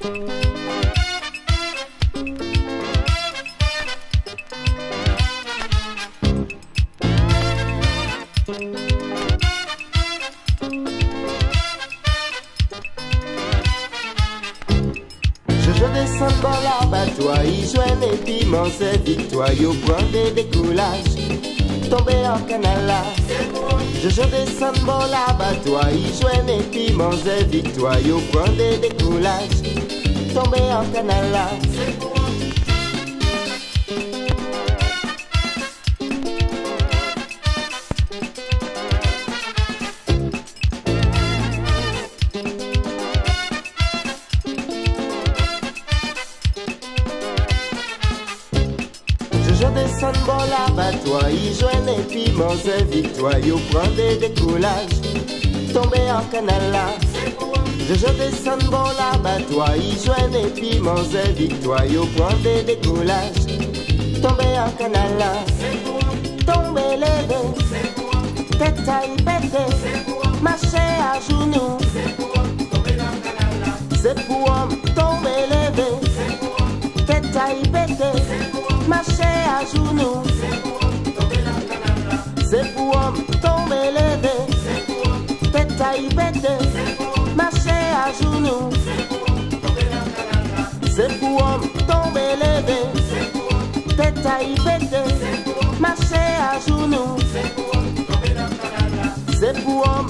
Je descends dans l'abattoir, y joigne et puis mon c'est victoire, yo prend des décollages, tomber en canal là. Je descends dans l'abattoir, y joigne et puis mon c'est victoire, yo prend des décollages, tomber en canal là. Je descends dans l'abattoir, y joigne et puis mon c'est victoire, yo prend des décollages, tomber en canal là. Je descends dans l'abattoir, y joigne et puis mon c'est victoire, yo prend des décollages, tomber en canal là. Tomber levé, tête à y péter, marcher à genoux, c'est pour homme. Tomber levé, tête à y péter, marcher à genoux, c'est pour homme. Tomber levé, tête à y péter, marcher à genoux, c'est pour homme. Tomber levé, tête à y péter, marcher à genoux, c'est pour homme.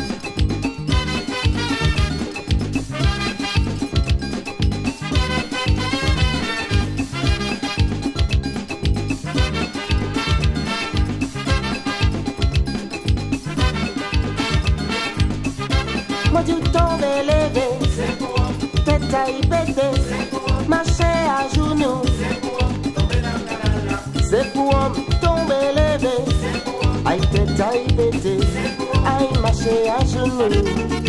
Moi du tomber levé, tête à y péter, marcher à genoux, c'est pour homme. Tomber levé, aïe tête à y péter, aïe marcher à genoux.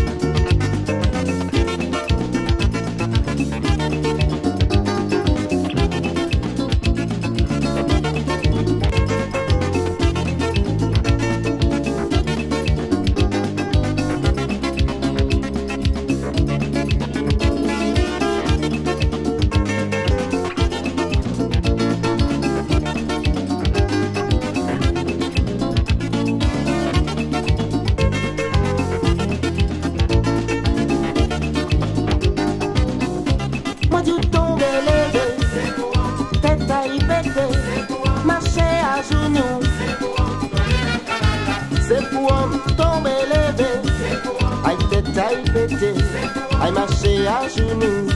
Marcher à genoux, c'est pour homme. Tomber levé, aïe tête à y péter, aïe marcher à genoux,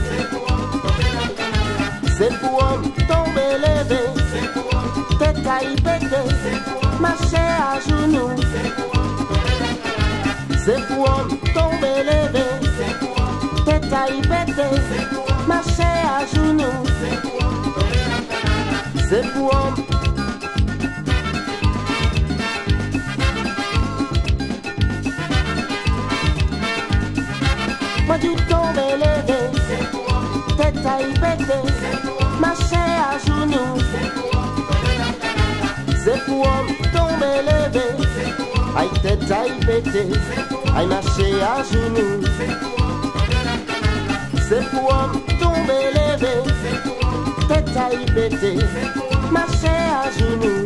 c'est pour homme. Tomber levé, tête à y péter, marcher à genoux, c'est pour homme. Tomber levé, tête à y péter, marcher à genoux, c'est pour homme. Moi du tomber levé, tête à y péter, marcher à genoux, c'est pour homme. Tomber levé, aïe tête à y péter, aïe marcher à genoux, c'est pour homme. Tomber levé, tête à y péter, marcher à genoux,